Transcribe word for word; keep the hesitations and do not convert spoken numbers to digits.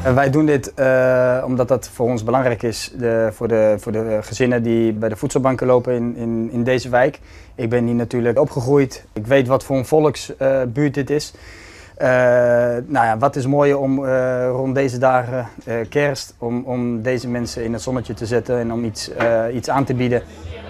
En wij doen dit uh, omdat dat voor ons belangrijk is, de, voor, de, voor de gezinnen die bij de voedselbanken lopen in, in, in deze wijk. Ik ben hier natuurlijk opgegroeid. Ik weet wat voor een volksbuurt uh, dit is. Uh, nou ja, wat is mooier om uh, rond deze dagen, uh, kerst, om, om deze mensen in het zonnetje te zetten en om iets, uh, iets aan te bieden.